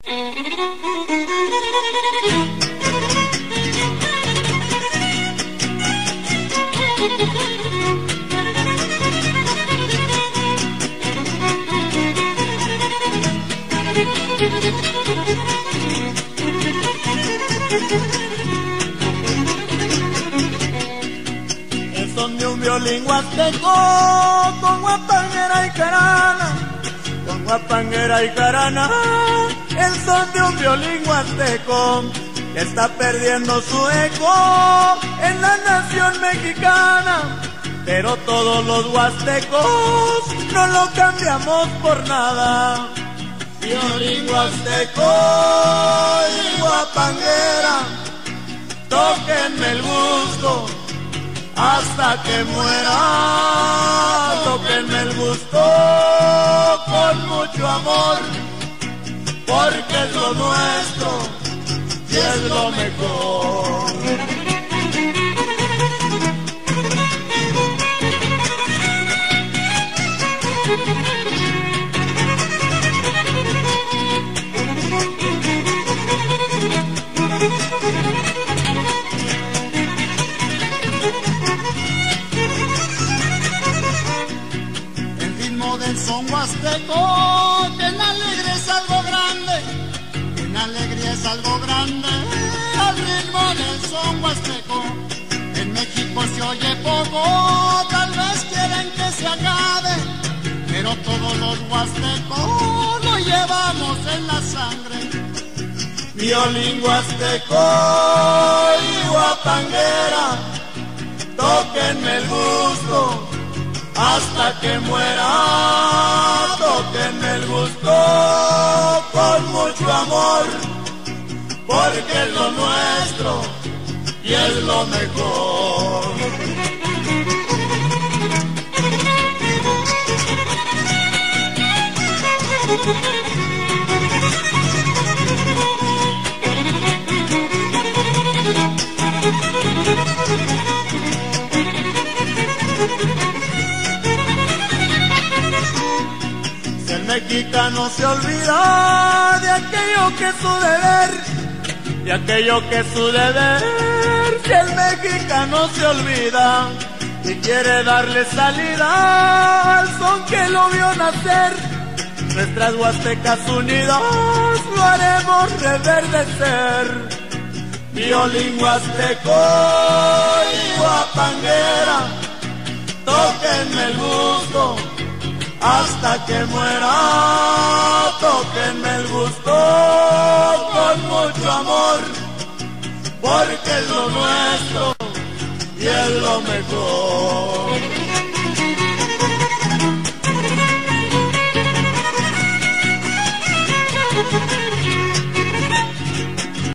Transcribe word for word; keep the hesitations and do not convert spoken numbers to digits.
El son de un violín huasteco con guapanguera y carana, con guapanguera y carana. El son de un violín huasteco que está perdiendo su eco en la nación mexicana. Pero todos los huastecos no lo cambiamos por nada. Violín huasteco y guapanguera, tóquenme el gusto hasta que muera. Tóquenme el gusto con mucho amor, porque es lo nuestro y es lo mejor. El ritmo del son huasteco, que en alegría es algo grande, que en alegría es algo grande. Al ritmo del son huasteco, en México se oye poco, tal vez quieren que se acabe, pero todos los huastecos lo llevamos en la sangre. Violín huasteco y guapanguera, tóquenme el gusto hasta que muera. Tóquenme el gusto con mucho amor, porque es lo nuestro y es lo mejor. Si el mexicano se olvida de aquello que es su deber, de aquello que es su deber, si el mexicano se olvida y quiere darle salida al son que lo vio nacer, nuestras huastecas unidas lo haremos reverdecer. Violín huasteco y guapanguera, tóquenme el gusto hasta que muera. Tóquenme el gusto con mucho amor, porque es lo nuestro y es lo mejor.